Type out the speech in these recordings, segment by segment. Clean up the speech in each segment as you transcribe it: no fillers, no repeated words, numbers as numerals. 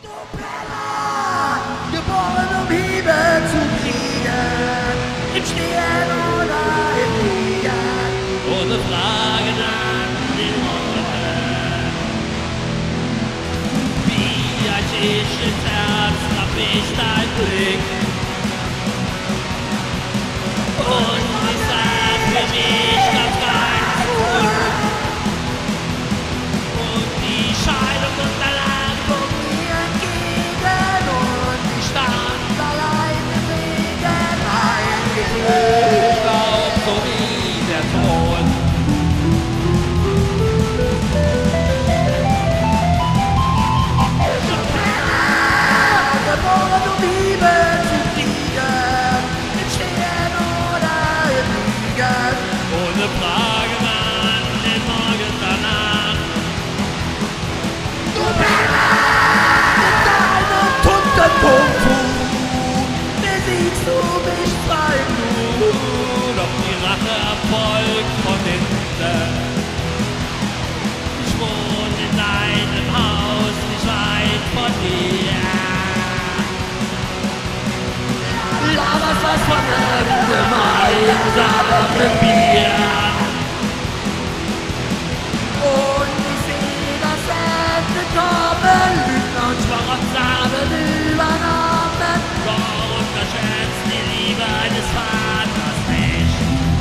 Du Penner, geboren um Hiebe zu kriegen, im Stehen oder im Liegen, ohne Fragen an den Morgen. Wie ein Tisch ins Herz traf ich dein Blick und ich sah für mich ganz weit zurück. Und die Scheidung unterlag von mir entgegen und ich stand allein im Regen eingeklebt. ich glaub, so wie der Tod. Du Penner, geboren um Hiebe zu kriegen, im Stehen oder im Liegen. Ohne Fragen an den Morgen danach. Du Penner, mit deinem bunten Kung-Fu besiegst du mich zwar im Nu. Doch die Rache erfolgt von hinten. Ich wohne in deinem Haus, nicht weit von dir. Laberst was von irgendeinem einsamen Bier. Und ich seh das Ende kommen, Lügner und Schmarotzer haben übernommen. Doch unterschätzt die Liebe eines Vaters nicht.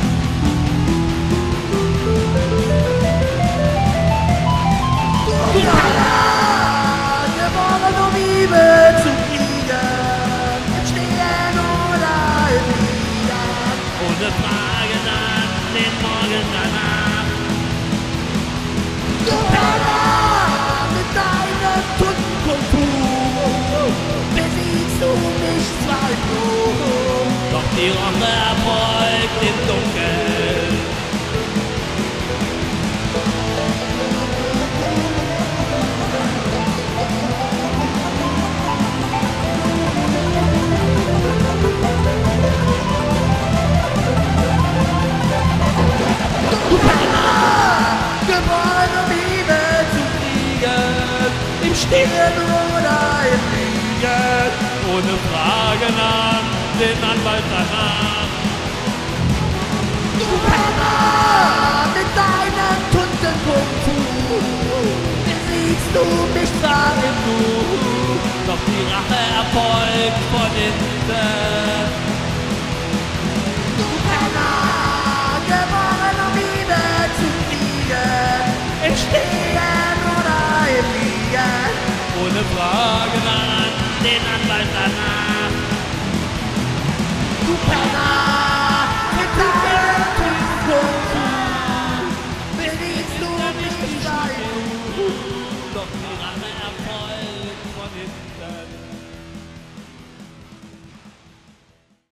Du Penner, geboren um Liebe zu kriegen, im Stehen oder im Liegen. Ohne Fragen an den Morgen danach. Du Penner, mit deinem bunten Kung-Fu besiegst du mich zwar im Nu. Doch die Rache erfolgt im Dunkeln. Du Penner, geboren um Liebe zu kriegen, im Stehen oder im Liegen. Ohne Fragen an den Anwalt danach. Du Penner, mit deinem bunten Kung-Fu besiegst du mich zwar im Nu. Doch die Rache erfolgt von hinten. Du Penner, geboren um Liebe zu kriegen, im Stehen oder im Liegen. Ohne Fragen an den Anwalt danach. Du Penner,